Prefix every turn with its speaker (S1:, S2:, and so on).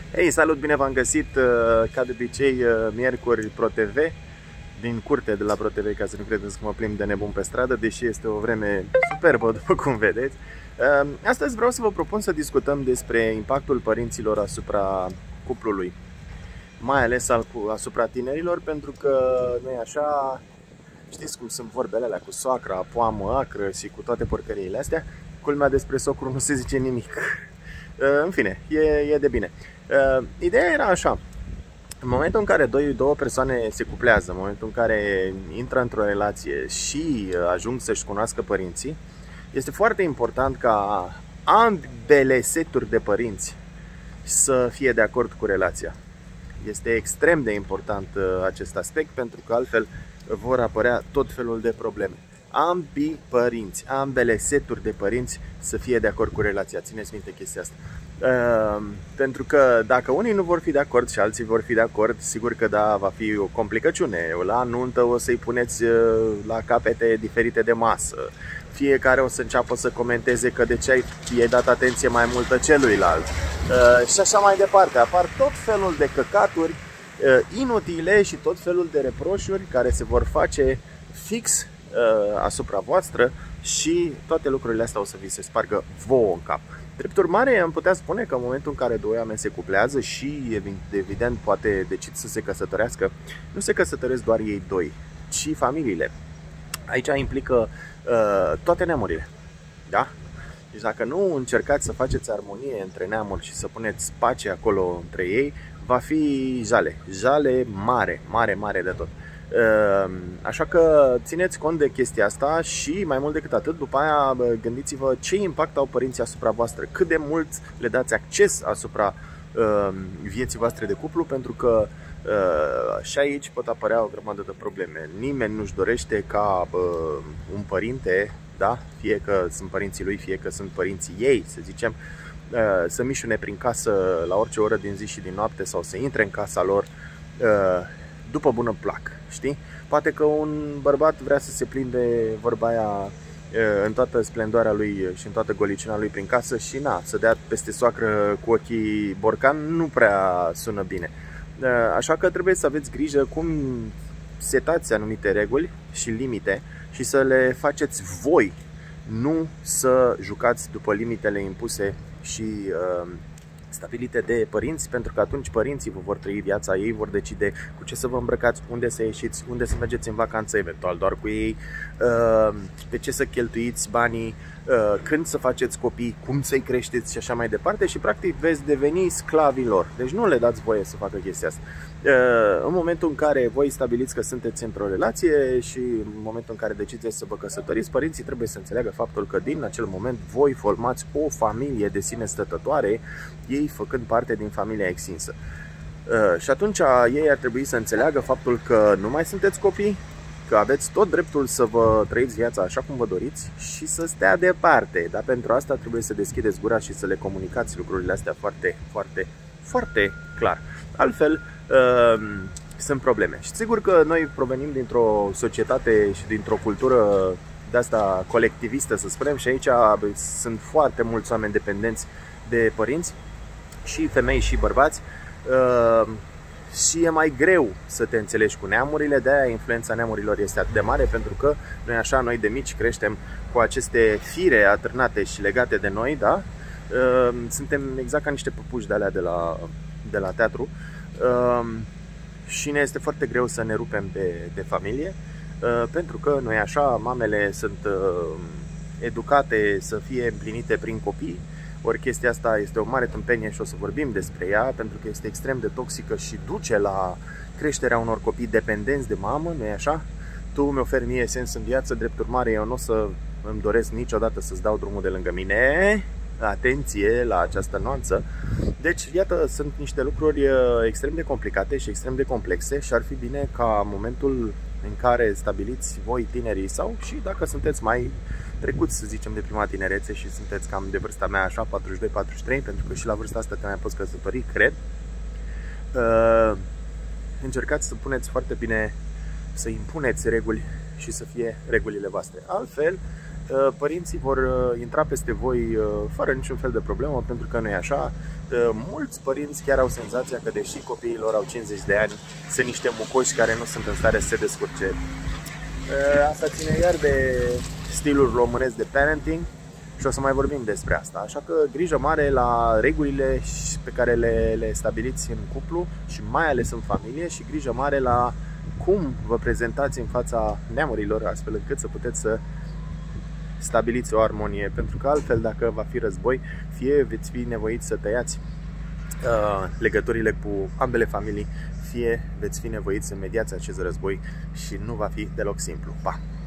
S1: Hei, salut, bine v-am găsit, ca de obicei, miercuri ProTV, din curte de la ProTV, ca să nu credeți că mă plimb de nebun pe stradă, deși este o vreme superbă, după cum vedeți. Astăzi vreau să vă propun să discutăm despre impactul părinților asupra cuplului, mai ales asupra tinerilor, pentru că nu e așa, știți cum sunt vorbele alea cu soacra, poamă acră și cu toate porcăriile astea. Culmea, despre socru nu se zice nimic. În fine, e de bine. Ideea era așa: în momentul în care două persoane se cuplează, în momentul în care intră într-o relație și ajung să-și cunoască părinții, este foarte important ca ambele seturi de părinți să fie de acord cu relația. Este extrem de important acest aspect, pentru că altfel vor apărea tot felul de probleme. Ambii părinți, ambele seturi de părinți să fie de acord cu relația. Țineți minte chestia asta. Pentru că dacă unii nu vor fi de acord și alții vor fi de acord, sigur că da, va fi o complicăciune. La nuntă o să-i puneți la capete diferite de masă. Fiecare o să înceapă să comenteze că de ce i-ai dat atenție mai multă celuilalt. Și așa mai departe. Apar tot felul de căcaturi inutile și tot felul de reproșuri care se vor face fix asupra voastră și toate lucrurile astea o să vi se spargă vouă în cap. Drept urmare, am putea spune că în momentul în care doi oameni se cuplează și evident poate decid să se căsătorească, nu se căsătoresc doar ei doi, ci familiile. Aici implică toate neamurile, da? Deci dacă nu încercați să faceți armonie între neamuri și să puneți pace acolo între ei, va fi jale mare de tot. Așa că țineți cont de chestia asta și mai mult decât atât, după aia gândiți-vă ce impact au părinții asupra voastră, cât de mult le dați acces asupra vieții voastre de cuplu, pentru că și aici pot apărea o grămadă de probleme. Nimeni nu-și dorește ca un părinte, da? Fie că sunt părinții lui, fie că sunt părinții ei, să zicem, să mișune prin casă la orice oră din zi și din noapte sau să intre în casa lor după bună plac, știi? Poate că un bărbat vrea să se plimbe, vorba aia, în toată splendoarea lui și în toată golicina lui prin casă și să dea peste soacră cu ochii borcan, nu prea sună bine. Așa că trebuie să aveți grijă cum setați anumite reguli și limite și să le faceți voi, nu să jucați după limitele impuse și stabilite de părinți, pentru că atunci părinții vă vor trăi viața, ei vor decide cu ce să vă îmbrăcați, unde să ieșiți, unde să mergeți în vacanță, eventual doar cu ei, pe ce să cheltuiți banii, când să faceți copii, cum să-i creșteți și așa mai departe și practic veți deveni sclavii lor. Deci nu le dați voie să facă chestia asta. În momentul în care voi stabiliți că sunteți într-o relație și în momentul în care decideți să vă căsătoriți, părinții trebuie să înțeleagă faptul că din acel moment voi formați o familie de sine stătătoare, ei făcând parte din familia extinsă. Și atunci ei ar trebui să înțeleagă faptul că nu mai sunteți copii, că aveți tot dreptul să vă trăiți viața așa cum vă doriți și să stea departe. Dar pentru asta trebuie să deschideți gura și să le comunicați lucrurile astea foarte clar. Altfel, sunt probleme. Și sigur că noi provenim dintr-o societate și dintr-o cultură de asta colectivistă, să spunem, și aici sunt foarte mulți oameni dependenți de părinți, și femei și bărbați, și e mai greu să te înțelegi cu neamurile. De-aia influența neamurilor este atât de mare, pentru că noi așa, noi de mici creștem cu aceste fire atârnate și legate de noi, da? Suntem exact ca niște păpuși de alea de la teatru și ne este foarte greu să ne rupem de familie, pentru că noi așa, mamele sunt educate să fie împlinite prin copii. Ori chestia asta este o mare tâmpenie și o să vorbim despre ea, pentru că este extrem de toxică și duce la creșterea unor copii dependenți de mamă, nu-i așa? Tu mi oferi mie sens în viață, drept urmare eu nu o să îmi doresc niciodată să-ți dau drumul de lângă mine. Atenție la această nuanță. Deci, iată, sunt niște lucruri extrem de complicate și extrem de complexe și ar fi bine ca momentul în care stabiliți voi, tinerii, sau și dacă sunteți mai trecuți, să zicem, de prima tinerețe și sunteți cam de vârsta mea, așa, 42-43, pentru că și la vârsta asta te mai poți căsători, cred, încercați să puneți foarte bine, să impuneți reguli și să fie regulile voastre. Altfel, părinții vor intra peste voi fără niciun fel de problemă, pentru că nu e așa. Mulți părinți chiar au senzația că deși copiii lor au 50 de ani, sunt niște mucoși care nu sunt în stare să se descurce. Asta ține iar de stilul românesc de parenting și o să mai vorbim despre asta. Așa că grijă mare la regulile pe care le stabiliți în cuplu și mai ales în familie, și grijă mare la cum vă prezentați în fața neamurilor, astfel încât să puteți să stabiliți o armonie, pentru că altfel, dacă va fi război, fie veți fi nevoiți să tăiați legăturile cu ambele familii, fie veți fi nevoiți să mediați acest război și nu va fi deloc simplu. Pa!